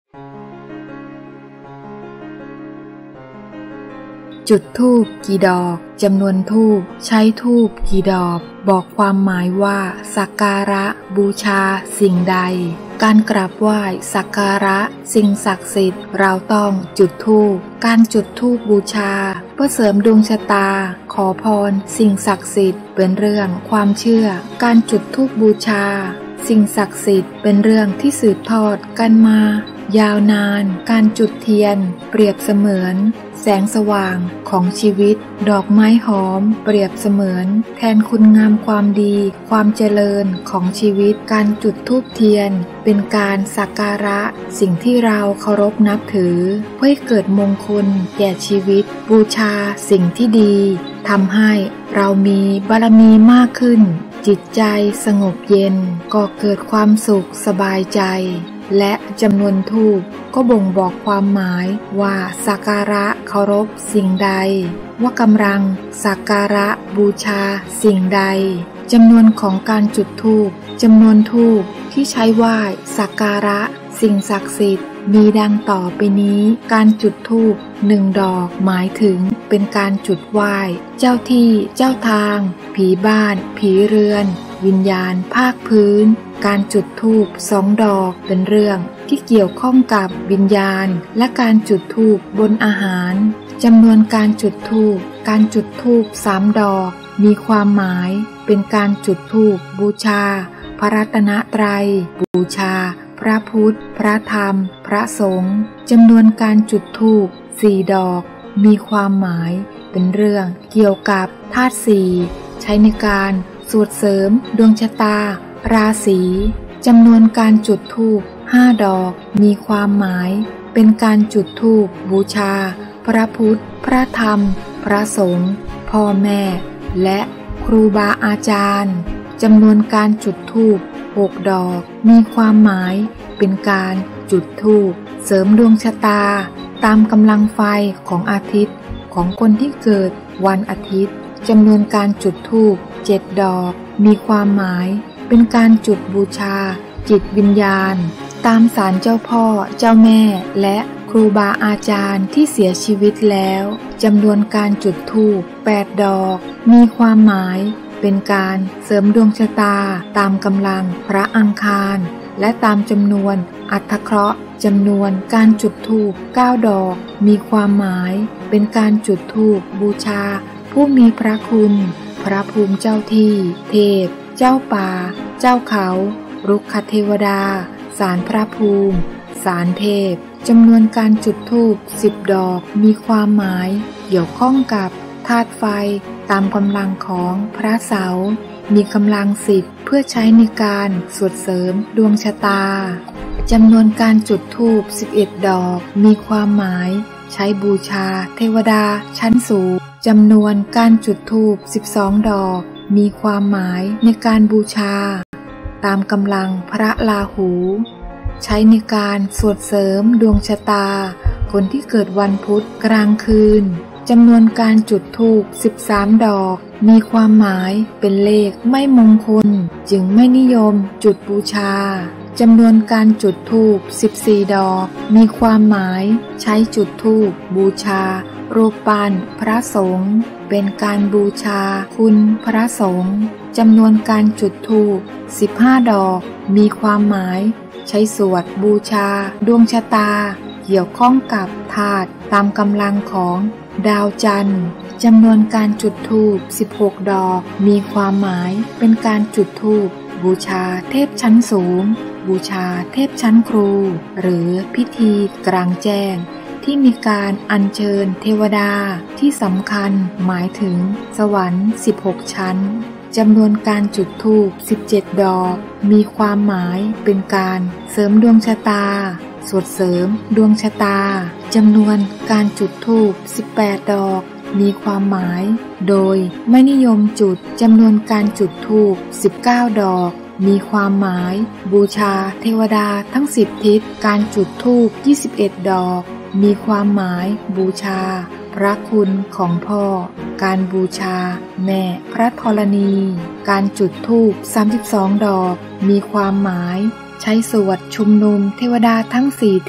จุดธูปกี่ดอกจำนวนธูปใช้ธูปกี่ดอกบอกความหมายว่าสักการะบูชาสิ่งใดการกราบไหว้สักการะสิ่งศักดิ์สิทธิ์เราต้องจุดธูปการจุดธูปบูชาเพื่อเสริมดวงชะตาขอพรสิ่งศักดิ์สิทธิ์เป็นเรื่องความเชื่อการจุดธูปบูชาสิ่งศักดิ์สิทธิ์เป็นเรื่องที่สืบทอดกันมายาวนานการจุดเทียนเปรียบเสมือนแสงสว่างของชีวิตดอกไม้หอมเปรียบเสมือนแทนคุณงามความดีความเจริญของชีวิตการจุดธูปเทียนเป็นการสักการะสิ่งที่เราเคารพนับถือเพื่อให้เกิดมงคลแก่ชีวิตบูชาสิ่งที่ดีทำให้เรามีบารมีมากขึ้นจิตใจสงบเย็นก่อเกิดความสุขสบายใจและจำนวนธูปก็บ่งบอกความหมายว่าสักการะเคารพสิ่งใดว่ากำลังสักการะบูชาสิ่งใดจำนวนของการจุดธูปจำนวนธูปที่ใช้ไหว้สักการะสิ่งศักดิ์สิทธิ์มีดังต่อไปนี้การจุดธูป1 ดอกหมายถึงเป็นการจุดไหว้เจ้าที่เจ้าทางผีบ้านผีเรือนวิญญาณภาคพื้นการจุดธูป2 ดอกเป็นเรื่องที่เกี่ยวข้องกับวิญญาณและการจุดธูปบนอาหารจำนวนการจุดธูปการจุดธูป3 ดอกมีความหมายเป็นการจุดธูปบูชาพระรัตนตรัยบูชาพระพุทธพระธรรมพระสงฆ์จำนวนการจุดธูป4 ดอกมีความหมายเป็นเรื่องเกี่ยวกับธาตุ4ใช้ในการสวดเสริมดวงชะตาราศีจำนวนการจุดธูป5 ดอกมีความหมายเป็นการจุดธูปบูชาพระพุทธพระธรรมพระสงฆ์พ่อแม่และครูบาอาจารย์จำนวนการจุดธูป6 ดอกมีความหมายเป็นการจุดธูปเสริมดวงชะตาตามกำลังไฟของอาทิตย์ของคนที่เกิดวันอาทิตย์จำนวนการจุดธูป7 ดอกมีความหมายเป็นการจุดบูชาจิตวิญญาณตามศาลเจ้าพ่อเจ้าแม่และครูบาอาจารย์ที่เสียชีวิตแล้วจำนวนการจุดธูป8 ดอกมีความหมายเป็นการเสริมดวงชะตาตามกำลังพระอังคารและตามจำนวนอัฏฐเคราะห์จำนวนการจุดธูป9 ดอกมีความหมายเป็นการจุดธูปบูชาผู้มีพระคุณพระภูมิเจ้าที่เทพเจ้าป่าเจ้าเขารุกขเทวดาศาลพระภูมิศาลเทพจำนวนการจุดธูป10 ดอกมีความหมายเกี่ยวข้องกับธาตุไฟตามกำลังของพระเสาร์มีกำลัง10เพื่อใช้ในการสวดเสริมดวงชะตาจำนวนการจุดธูป11 ดอกมีความหมายใช้บูชาเทวดาชั้นสูงจำนวนการจุดธูป12 ดอกมีความหมายในการบูชาตามกำลังพระราหูใช้ในการสวดเสริมดวงชะตาคนที่เกิดวันพุธกลางคืนจำนวนการจุดธูป13 ดอกมีความหมายเป็นเลขไม่มงคลจึงไม่นิยมจุดบูชาจำนวนการจุดธูป14 ดอกมีความหมายใช้จุดธูปบูชารูปปั้นพระสงฆ์เป็นการบูชาคุณพระสงฆ์จำนวนการจุดธูป15 ดอกมีความหมายใช้สวดบูชาดวงชะตาเกี่ยวข้องกับธาตุตามกำลังของดาวจันทร์จำนวนการจุดธูป16 ดอกมีความหมายเป็นการจุดธูปบูชาเทพชั้นสูงบูชาเทพชั้นครูหรือพิธีกลางแจ้งที่มีการอัญเชิญเทวดาที่สำคัญหมายถึงสวรรค์16 ชั้นจำนวนการจุดธูป17 ดอกมีความหมายเป็นการเสริมดวงชะตาสวดเสริมดวงชะตาจำนวนการจุดธูป18 ดอกมีความหมายโดยไม่นิยมจุดจำนวนการจุดธูป19 ดอกมีความหมายบูชาเทวดาทั้ง10 ทิศการจุดธูป21 ดอกมีความหมายบูชาพระคุณของพ่อการบูชาแม่พระธรณีการจุดธูป32 ดอกมีความหมายใช้สวดชุมนุมเทวดาทั้ง4 ทิศ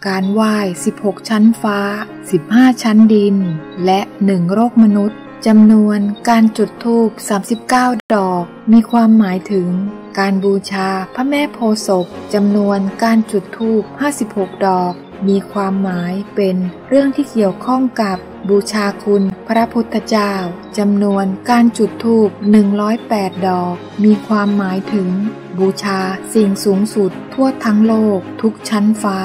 การไหว้16ชั้นฟ้า15ชั้นดินและ1โลกมนุษย์จำนวนการจุดธูป39ดอกมีความหมายถึงการบูชาพระแม่โพธิ์ศพจำนวนการจุดธูป56ดอกมีความหมายเป็นเรื่องที่เกี่ยวข้องกับบูชาคุณพระพุทธเจ้าจำนวนการจุดธูป108ดอกมีความหมายถึงบูชาสิ่งสูงสุดทั่วทั้งโลกทุกชั้นฟ้า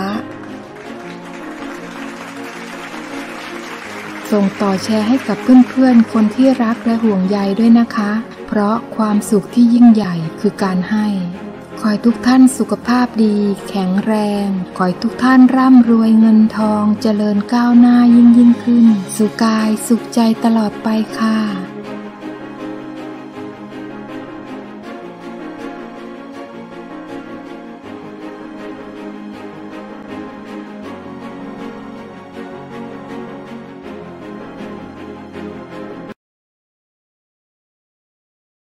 ส่งต่อแชร์ให้กับเพื่อนๆคนที่รักและห่วงใยด้วยนะคะเพราะความสุขที่ยิ่งใหญ่คือการให้ขอให้ทุกท่านสุขภาพดีแข็งแรงขอให้ทุกท่านร่ำรวยเงินทองเจริญก้าวหน้ายิ่งขึ้นสุขกายสุขใจตลอดไปค่ะ